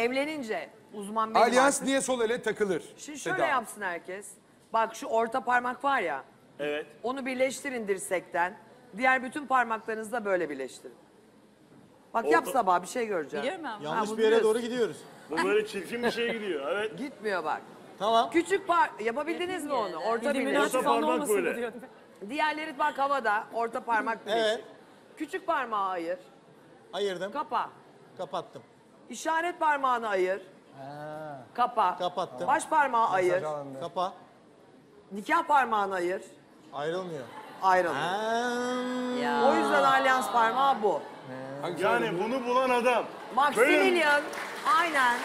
evlenince uzman benim Alyans artık. niye sol ele takılır? Şimdi şöyle Seda. yapsın herkes. Bak şu orta parmak var ya. Evet. Onu birleştirin dirsekten. Diğer bütün parmaklarınızı da böyle birleştirin. Bak yap Sabah, bir şey göreceğim. Biliyorum ben. Yanlış bunu bir yere biliyorsun. doğru gidiyoruz. Bu böyle çirkin bir şeye gidiyor. Evet. Gitmiyor bak. Tamam. Küçük yapabildiniz mi onu? Orta Dilimin birleştir. açık Orta parmak olmasın böyle. diyor. Diğerleri bak havada. Orta parmak birleştir. Evet. Küçük parmağı ayır. Ayırdım. Kapa. Kapattım. İşaret parmağını ayır. Kapa. Kapattım. Baş parmağı ayır. Kapa. Nikah parmağını ayır. Ayrılmıyor. Ayrılın. O yüzden alyans parmağı bu. Hangisi Yani ayrılıyor? bunu bulan adam. Maximilian. Aynen.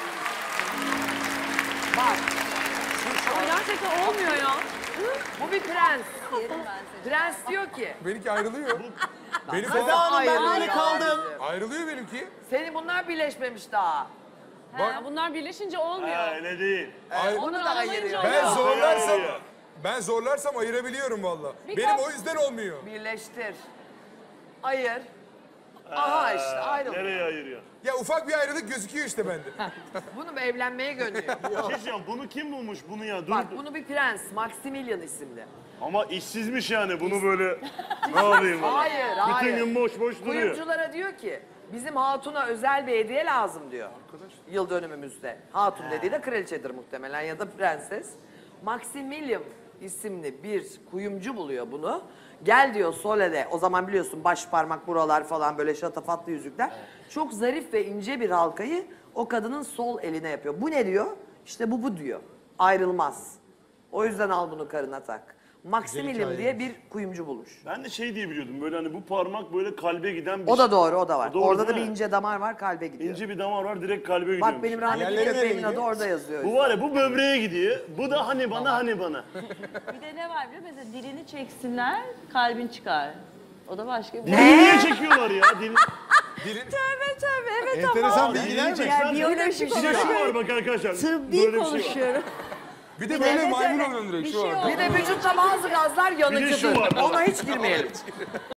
Bak. Ama gerçekten olmuyor ya. Bu bir prens. Yerim ben seni. Prens diyor ki. Benimki ayrılıyor. Benim Seda falan Hanım ben Ayrılıyor. böyle kaldım. ayrılıyor benimki. Senin bunlar birleşmemiş daha. Ha, bunlar birleşince olmuyor. Ha, öyle değil. Onu da ayırıyor. Ben oluyor. zorlarsam ayırabiliyorum valla. Bir Benim kap- o yüzden olmuyor. Birleştir. Ayır. Aha işte ayrıldı. Nereye ayırıyor? Ya ufak bir ayrılık gözüküyor işte bende. Bunu evlenmeye gönderiyor. Bir şey söyleyeceğim, bunu kim bulmuş bunu ya? Dur. Bak bunu bir prens. Maximilian isimli. Ama işsizmiş yani bunu böyle ne yapayım? Hayır, Bütün hayır. gün boş boş duruyor. Kuyumculara diyor ki bizim hatuna özel bir hediye lazım diyor. Yıl dönümümüzde. Hatun dediği de kraliçedir muhtemelen ya da prenses. Maximilian isimli bir kuyumcu buluyor bunu. Gel diyor Sole'de. O zaman biliyorsun baş parmak buralar falan böyle şatafatlı yüzükler. Çok zarif ve ince bir halkayı o kadının sol eline yapıyor. Bu ne diyor? İşte bu diyor. Ayrılmaz. O yüzden al bunu karına tak. Maximilian diye bir kuyumcu bulmuş. Ben de şey diye biliyordum böyle hani bu parmak böyle kalbe giden bir O da doğru, o da var. Doğru Orada da değil bir mi? ince damar var, kalbe gidiyor. İnce bir damar var direkt kalbe gidiyor. Bak benim rahmetli Diğerleri nereye köpeğimin adı gidiyor? orada yazıyor. Bu var ya bu böbreğe gidiyor. Bu da hani bana hani bana. Bir de ne var biliyor musun? Mesela dilini çeksinler, kalbin çıkar. O da başka bir Niye çekiyorlar ya? Dil... Dilin Tövbe evet Enteresan bilgiler mi? Çeksen biyolojik bir şey şu var bak arkadaşlar. Tıbbi Böyle bir şey var. konuşuyorum. bir de böyle Evet, maymun evet. oluyor direkt Bir şu şey an. oldu. Bir de vücutta bazı gazlar Bir de şu yanıcıdır. var. Ona hiç girmeyelim.